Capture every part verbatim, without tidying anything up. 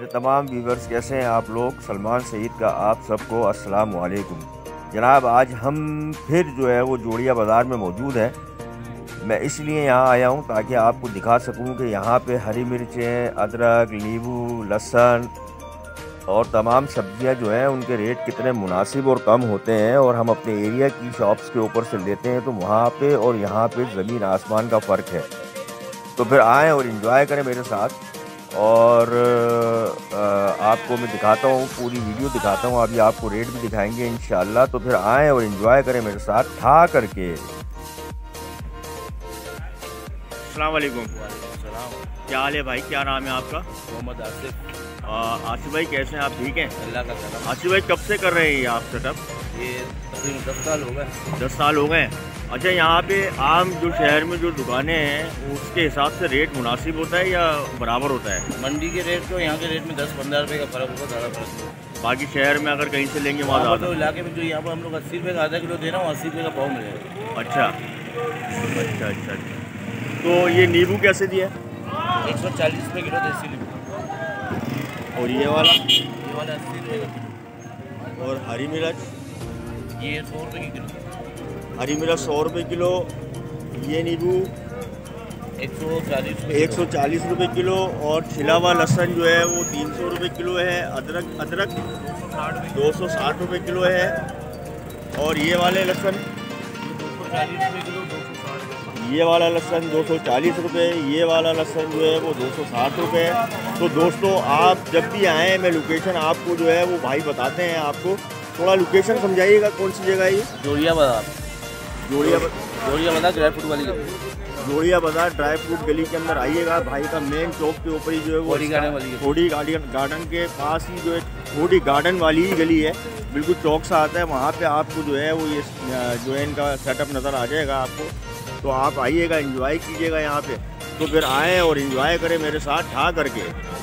तमाम व्यूवर्स, कैसे हैं आप लोग। सलमान सईद का आप सबको अस्सलाम वालेकुम। जनाब, आज हम फिर जो है वो जोड़िया बाज़ार में मौजूद हैं। मैं इसलिए यहाँ आया हूँ ताकि आपको दिखा सकूँ कि यहाँ पे हरी मिर्चें, अदरक, नींबू, लहसुन और तमाम सब्जियाँ जो हैं उनके रेट कितने मुनासिब और कम होते हैं। और हम अपने एरिया की शॉप्स के ऊपर से लेते हैं तो वहाँ पे और यहाँ पे ज़मीन आसमान का फ़र्क है। तो फिर आएँ और इन्जॉय करें मेरे साथ। और आपको मैं दिखाता हूँ, पूरी वीडियो दिखाता हूँ, अभी आपको रेट भी दिखाएंगे इंशाल्लाह। तो फिर आएँ और इन्जॉय करें मेरे साथ खा करके। अस्सलाम वालेकुम। क्या हाल है भाई, क्या नाम है आपका? मोहम्मद आसिफ। आसिफ भाई कैसे हैं आप, ठीक हैं? अल्लाह का करम। आसिफ भाई कब से कर रहे हैं ये आप सेटअप? ये तकरीबन दस साल हो गए। दस साल हो गए। अच्छा, यहाँ पे आम जो शहर में जो दुकानें हैं उसके हिसाब से रेट मुनासिब होता है या बराबर होता है? मंडी के रेट तो यहाँ के रेट में दस पंद्रह रुपये का फ़र्क होगा, ज़्यादा फर्क नहीं। बाकी शहर में अगर कहीं से लेंगे वहाँ तो इलाके में जो यहाँ पर हम लोग अस्सी रुपये का आधा किलो दे रहा हूँ, अस्सी रुपये का पाव मिलेगा। अच्छा अच्छा अच्छा अच्छा। तो ये नींबू कैसे दिया? एक सौ चालीस रुपये किलो देसी नींबू। और ये वाला? ये वाला अस्सी रुपये का किलो। और हरी मिर्च? ये सौ रुपये की किलो। हरी मिर्च सौ रुपये किलो। ये नींबू एक सौ चालीस एक सौ चालीस रुपये किलो। और छिला हुआ लहसुन जो है वो तीन सौ रुपये किलो है। अदरक अदरक दो सौ साठ रुपये किलो है। और ये वाले लहसुन दो सौ चालीस रुपये किलो, दो सौ साठ। ये वाला लहसुन दो सौ चालीस रुपये, ये वाला लहसुन जो है वो दो सौ साठ रुपये। तो दोस्तों, आप जब भी आएँ, मैं लोकेशन आपको जो है वो भाई बताते हैं। आपको थोड़ा लोकेशन समझाइएगा, कौन सी जगह है ये? जोड़िया बाज़ार। जोड़िया जोड़िया बाज़ार ड्राई फ्रूट वाली गली। जोड़िया बाज़ार ड्राई फ्रूट गली के अंदर आइएगा। भाई का मेन चौक के ऊपर ही जो है वो थोड़ी गार्डन वाली थोड़ी गार्डन गार्डन के पास ही जो है थोड़ी गार्डन वाली ही गली है। बिल्कुल चौक सा आता है, वहाँ पे आपको जो है वो ये जो है इनका सेटअप नज़र आ जाएगा आपको। तो आप आइएगा, एंजॉय कीजिएगा यहाँ पे। तो फिर आएँ और एंजॉय करें मेरे साथ खा करके।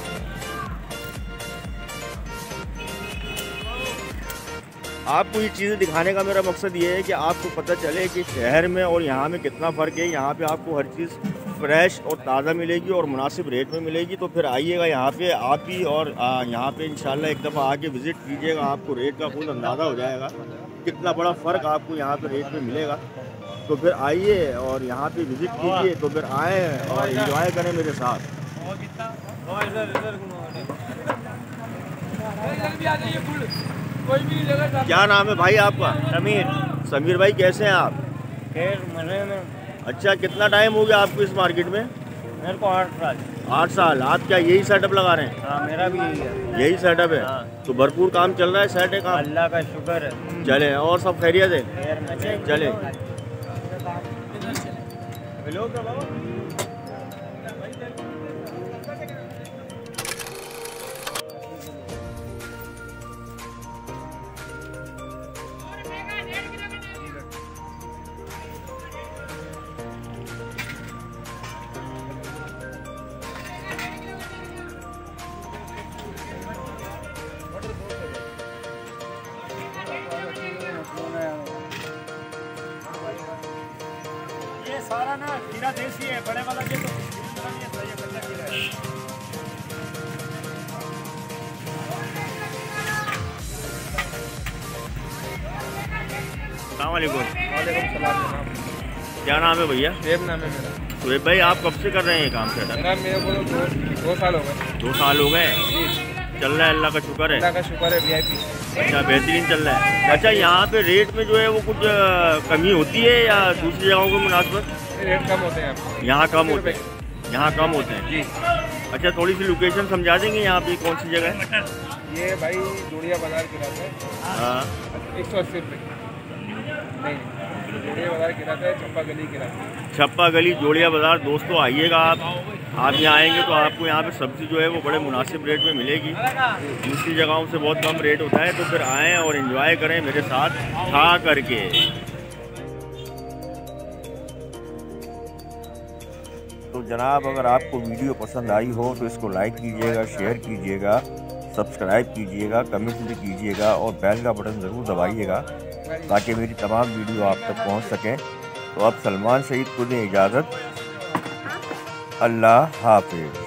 आपको ये चीज़ें दिखाने का मेरा मकसद ये है कि आपको पता चले कि शहर में और यहाँ में कितना फ़र्क है। यहाँ पे आपको हर चीज़ फ्रेश और ताज़ा मिलेगी और मुनासिब रेट में मिलेगी। तो फिर आइएगा यहाँ पे आप ही, और यहाँ पे इंशाल्लाह एक दफ़ा आके विज़िट कीजिएगा। आपको रेट का खुद अंदाज़ा हो जाएगा कितना बड़ा फ़र्क आपको यहाँ पे रेट में मिलेगा। तो फिर आइए और यहाँ पे विज़िट कीजिए। तो फिर आएँ और एंजॉय करें मेरे साथ। क्या नाम है भाई आपका? समीर। समीर भाई कैसे हैं आप? खैर मज़े में। अच्छा, कितना टाइम हो गया आपको इस मार्केट में? मेरे को आठ साल। आठ साल। आप क्या यही सेटअप लगा रहे हैं? हाँ, मेरा भी यही है। यही सेटअप है? हाँ। तो भरपूर काम चल रहा है, सेट है काम? अल्लाह का शुक्र है। चले, और सब खैरियत है? खैर में चले। ये सारा ना खीरा देसी है, बड़े वाला ये तो सही है, कच्चा खीरा है। अस्सलाम वालेकुम। वालेकुम सलाम जनाब। क्या नाम है भैया? शेब नाम है मेरा। सुहेब भाई, आप कब से कर रहे हैं ये काम सेटअप? मेरा मेरे को दो दो साल हो गए। दो साल हो गए। चल रहा है, अल्लाह का शुक्र है। अल्लाह का शुक्र है। V I P. अच्छा, बेहतरीन चल रहा है। अच्छा, यहाँ पे रेट में जो है वो कुछ कमी होती है या दूसरी जगहों के मुनासबत? रेट कम होते हैं यहाँ। यहाँ कम होते हैं? यहाँ कम होते हैं जी। अच्छा, थोड़ी सी लोकेशन समझा देंगे यहाँ पे कौन सी जगह है? ये भाई जोड़िया बाज़ार किराता है हाँ। एक सौ अस्सी रुपये। नहीं, जोड़िया बाज़ार किराता है, छप्पा गली किराता है। छप्पा गली जोड़िया बाज़ार। दोस्तों आइएगा आप आप यहाँ आएंगे तो आपको यहाँ पे सब्ज़ी जो है वो बड़े मुनासिब रेट में मिलेगी। दूसरी जगहों से बहुत कम रेट होता है। तो फिर आएँ और एंजॉय करें मेरे साथ खा करके। तो जनाब, अगर आपको वीडियो पसंद आई हो तो इसको लाइक कीजिएगा, शेयर कीजिएगा, सब्सक्राइब कीजिएगा, कमेंट भी कीजिएगा और बेल का बटन ज़रूर दबाइएगा ताकि मेरी तमाम वीडियो आप तक पहुंच सकें। तो अब सलमान सईद को दें इजाज़त। अल्लाह हाफिज़।